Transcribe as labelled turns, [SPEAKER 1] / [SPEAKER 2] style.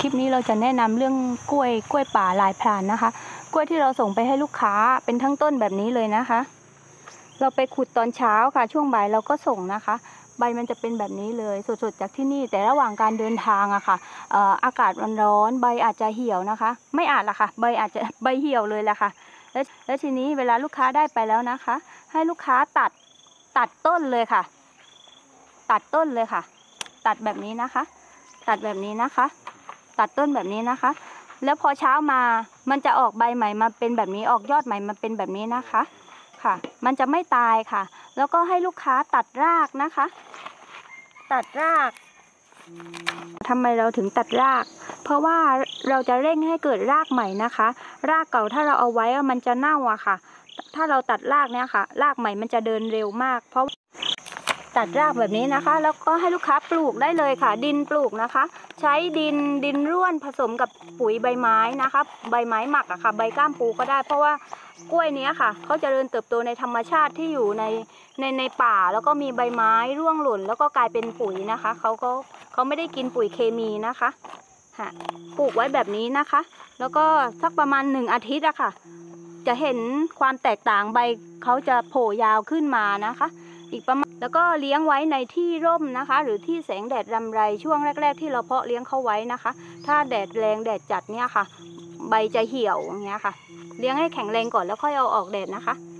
[SPEAKER 1] ลิปนี้เราจะแนะนำเรื่องกล้วยป่าลายพรานนะคะกล้วยที่เราส่งไปให้ลูกค้าเป็นทั้งต้นแบบนี้เลยนะคะเราไปขุดตอนเช้าค่ะช่วงบ่ายเราก็ส่งนะคะใบมันจะเป็นแบบนี้เลยสดๆจากที่นี่แต่ระหว่างการเดินทางอะค่ะอากาศมันร้อนใบอาจจะเหี่ยวนะคะไม่อาจละค่ะใบอาจจะใบเหี่ยวเลยแหละค่ะแล้วทีนี้เวลาลูกค้าได้ไปแล้วนะคะให้ลูกค้าตัดต้นเลยค่ะตัดต้นเลยค่ะตัดแบบนี้นะคะตัดแบบนี้นะคะตัดต้นแบบนี้นะคะแล้วพอเช้ามามันจะออกใบใหม่มาเป็นแบบนี้ออกยอดใหม่มาเป็นแบบนี้นะคะค่ะมันจะไม่ตายค่ะแล้วก็ให้ลูกค้าตัดรากนะคะตัดรากทำไมเราถึงตัดรากเพราะว่าเราจะเร่งให้เกิดรากใหม่นะคะรากเก่าถ้าเราเอาไว้มันจะเน่าอะค่ะถ้าเราตัดรากเนี่ยค่ะรากใหม่มันจะเดินเร็วมากเพราะตัดรากแบบนี้นะคะแล้วก็ให้ลูกค้าปลูกได้เลยค่ะดินปลูกนะคะใช้ดินร่วนผสมกับปุ๋ยใบไม้นะคะใบไม้หมักอะค่ะใบก้ามปูก็ได้เพราะว่ากล้วยนี้ค่ะเขาจะเจริญเติบโตในธรรมชาติที่อยู่ในป่าแล้วก็มีใบไม้ร่วงหล่นแล้วก็กลายเป็นปุ๋ยนะคะเขาไม่ได้กินปุ๋ยเคมีนะคะค่ะปลูกไว้แบบนี้นะคะแล้วก็สักประมาณ1 อาทิตย์อะค่ะจะเห็นความแตกต่างใบเขาจะโผล่ยาวขึ้นมานะคะอีกประมาณแล้วก็เลี้ยงไว้ในที่ร่มนะคะหรือที่แสงแดดรำไรช่วงแรกๆที่เราเพาะเลี้ยงเขาไว้นะคะถ้าแดดแรงแดดจัดเนี่ยค่ะใบจะเหี่ยวอย่างเงี้ยค่ะเลี้ยงให้แข็งแรงก่อนแล้วค่อยเอาออกแดดนะคะ